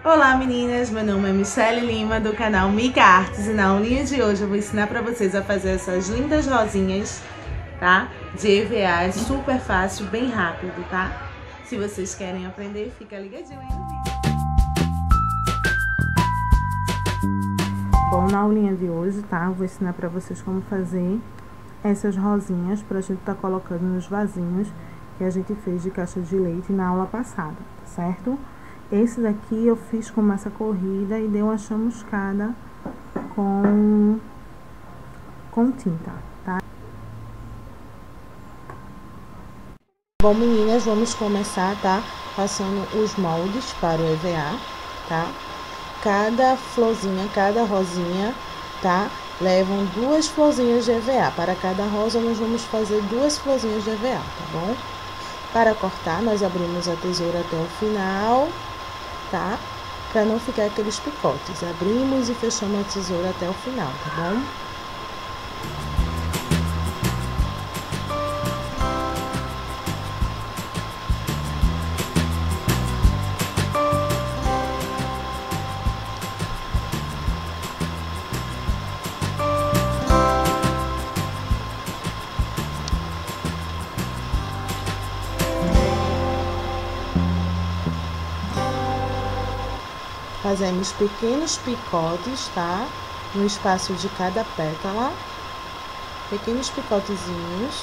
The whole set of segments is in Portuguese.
Olá meninas, meu nome é Michelle Lima do canal Mica Artes e na aulinha de hoje eu vou ensinar para vocês a fazer essas lindas rosinhas, tá? De EVA, super fácil, bem rápido, tá? Se vocês querem aprender, fica ligadinho aí no vídeo. Bom, na aulinha de hoje, tá? Eu vou ensinar para vocês como fazer essas rosinhas pra gente estar colocando nos vasinhos que a gente fez de caixa de leite na aula passada, tá certo? Esse daqui eu fiz com massa corrida e dei uma chamuscada com tinta, tá? Bom, meninas, vamos começar, tá? Passando os moldes para o EVA, tá? Cada florzinha, cada rosinha, tá? Levam 2 florzinhas de EVA. Para cada rosa, nós vamos fazer 2 florzinhas de EVA, tá bom? Para cortar, nós abrimos a tesoura até o final, tá? Para não ficar aqueles picotes. Abrimos e fechamos a tesoura até o final, tá bom? Fazemos pequenos picotes, tá? No espaço de cada pétala. Pequenos picotezinhos.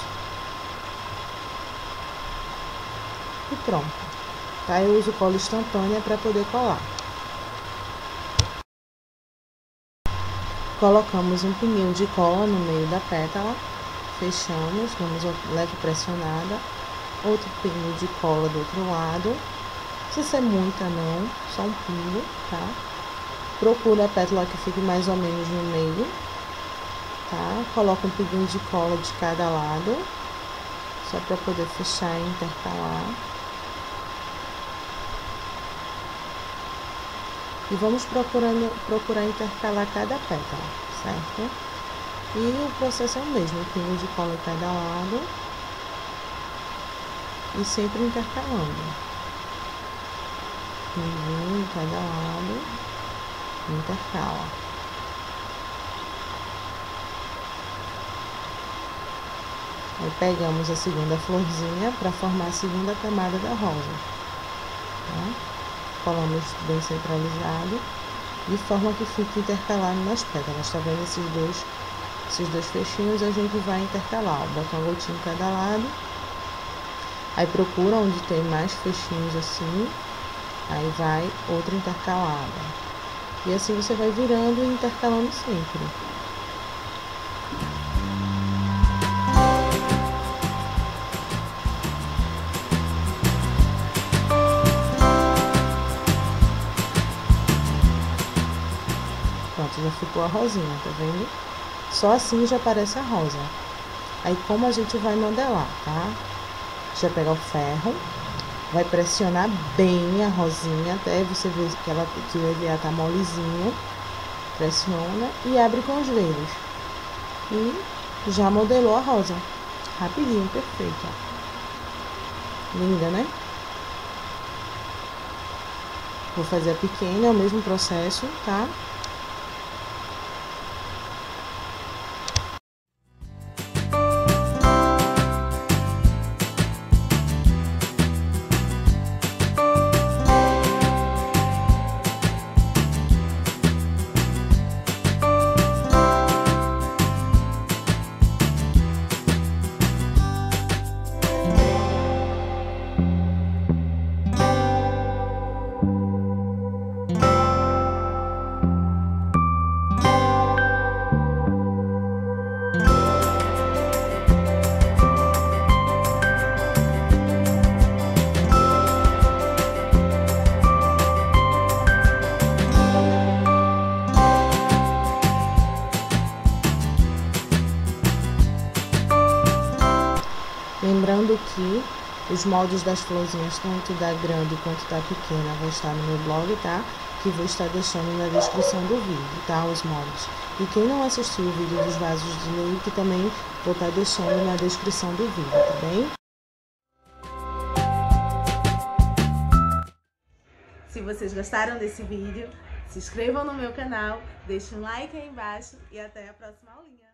E pronto. Tá? Eu uso cola instantânea para poder colar. Colocamos um pinguinho de cola no meio da pétala. Fechamos, damos leve pressionada. Outro pingo de cola do outro lado. Não precisa ser muita não, só um pingo, tá? Procura a pétala que fique mais ou menos no meio, tá? Coloca um pinguinho de cola de cada lado, só para poder fechar e intercalar. E vamos procurar intercalar cada pétala, certo? E o processo é o mesmo, pingo de cola em cada lado e sempre intercalando. Pinguinho em cada lado, intercala. Aí pegamos a segunda florzinha para formar a segunda camada da rosa, tá? Colamos bem centralizado, de forma que fique intercalado nas pétalas. Tá vendo esses dois fechinhos? A gente vai intercalar, ó, bota uma gotinha em cada lado. Aí procura onde tem mais fechinhos assim. Aí vai outra intercalada. E assim você vai virando e intercalando sempre. Pronto, já ficou a rosinha, tá vendo? Só assim já aparece a rosa. Aí como a gente vai modelar, tá? Já pegar o ferro. Vai pressionar bem a rosinha até você ver que o EVA tá molezinho. Pressiona e abre com os dedos. E já modelou a rosa. Rapidinho, perfeita. Linda, né? Vou fazer a pequena, é o mesmo processo, tá? Lembrando que os moldes das florzinhas, tanto da grande quanto da pequena, vão estar no meu blog, tá? Que vou estar deixando na descrição do vídeo, tá? Os moldes. E quem não assistiu o vídeo dos vasos de leite, também vou estar deixando na descrição do vídeo, tá bem? Se vocês gostaram desse vídeo, se inscrevam no meu canal, deixem um like aí embaixo e até a próxima aulinha.